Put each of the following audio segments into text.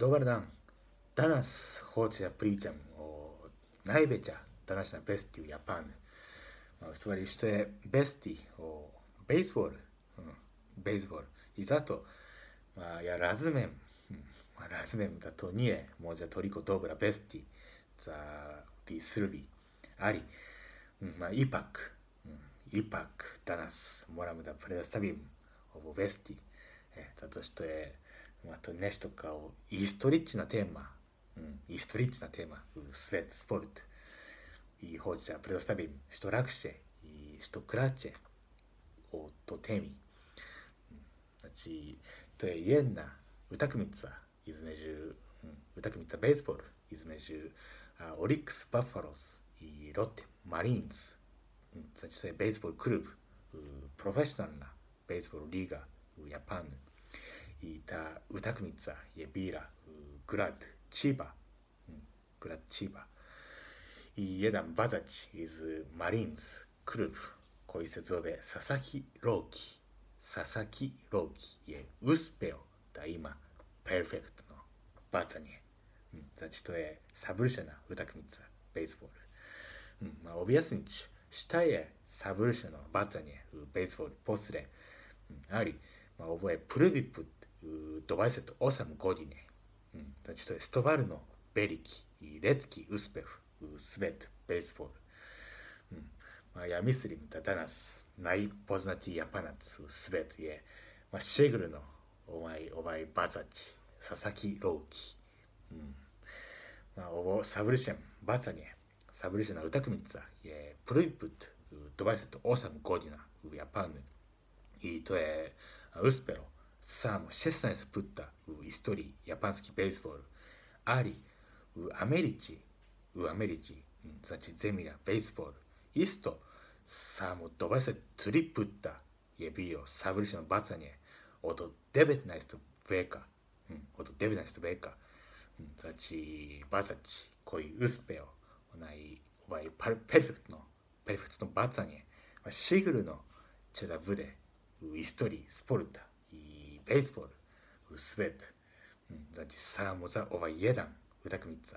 Dobar dan. Danas hoću da pričam o najveća današnja vesti u Japanu. U stvari što je vesti o bejsbol. I zato ja razumem da to nije možda toliko dobra vesti za vi Srbi. Ali ipak danas moramo da predstavim ovo vesti zato što je to nešto kao istorična tema u svet sport i hoću da predstavim što lakše i što kraće o to temi. Znači, to je jedna utakmica bejsbol između Oryx Buffalos i Lotte Marines. Znači, to je bejsbol klub, profesionalna bejsbol liga u Japanu. I ta utakmica je bila grad Chiba. I jedan bazač iz Marines klub koji se zove Sasaki Roki je uspeo da ima perfektno bacanje. Znači to je savršena utakmica bejsbol. Objasnit ću šta je savršeno bacanje u bejsbol poslije, ali ovo je prvi put u 28 godine. Znači to je stvarno veliki i retki uspeh u svet bejsbol. Ja mislim da danas najpoznatiji Japanac u svet je sigurno ovaj bacač Sasaki Roki. Ovo savršena utakmica je prvi put u 28 godina u Japanu i to je uspelo samo 16 puta u istoriji japanski bejsbol, ali u Americi, znači zemlja bejsbol, isto samo 23 puta je bio savršeno bacanje od 19. veka. Znači bacač koji uspeo ovaj perfektno bacanje, sigurno će da bude u istoriji sporta i bejsbol u svet. Znači samo za jedan utakmica.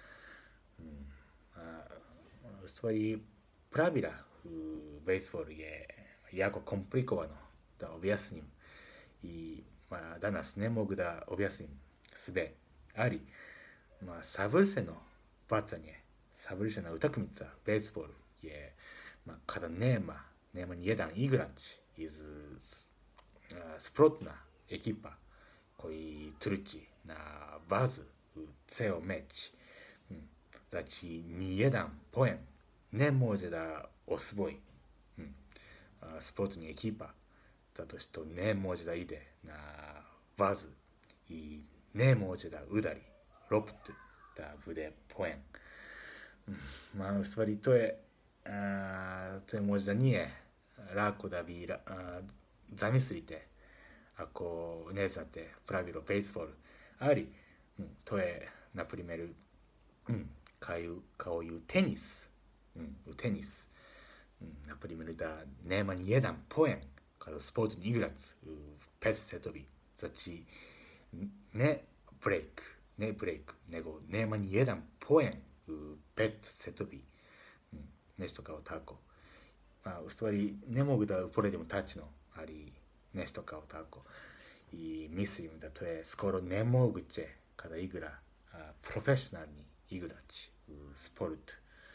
U stvari pravila u bejsbolu je jako komplikovano da objasnim i danas ne mogu da objasnim sve, ali savršeno bacanje, savršena utakmica bejsbol je kada nema nijedan igrač iz sprotna ekipa koji trči na bazu u ceo meč. Znači nijedan poen ne može da osvoji sprotna ekipa zato što ne može da ide na bazu i ne može da udari loptu da bude poen. U stvari to je možda nije lako da vi zamislite ako ne znate pravilo bejsbol, ali to je na primjer kao i u tenis. Na primjer da nema ni jedan poen kada sportni igrač u 5 setovi, znači ne break, nego nema ni jedan poen u 5 setovi, nešto kao tako. U stvari ne mogu da uporedimo tačno, ali nešto kao tako. I mislim da to je skoro nemoguće kada igra profesionalni igrač u sportu.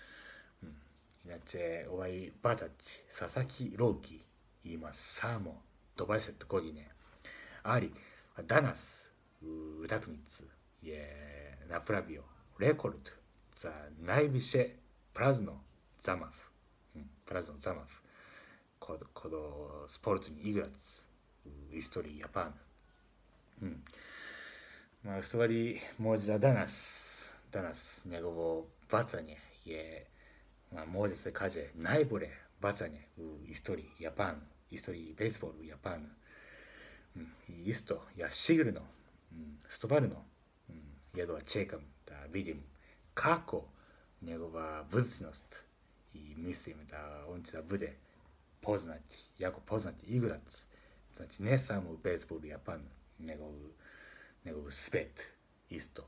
Inače, ovaj bacač Sasaki Roki ima samo 20 godine, ali danas u utakmicu je napravio rekord za najviše prazno zamav kod sportni igrač u istoriji Japana. U stvari, možda danas njegovo bacanje je, može se kaže, najbolje bacanje u istoriji Japana, istoriji bejsbola u Japanu. I isto, ja sigurno, stvarno, jedva čekam da vidim kako njegova budućnost i mislim da on će da bude jako poznati igrač, znači ne samo u bejsbolu u Japanu, nego u svet 이스토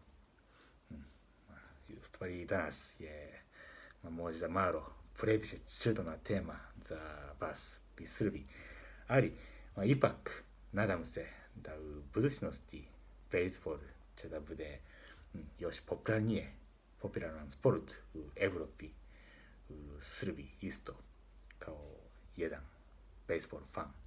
스토리 다나스 예 모지다 마로 프레비시 칠도나 테마 자 바스 비스르비 아리 이파크 나담세 다우 부드시노스티 베이스볼 제다부데 요시 포피라란 스포르트 에브로피 스르비 이스토 가오 예당 베이스볼 판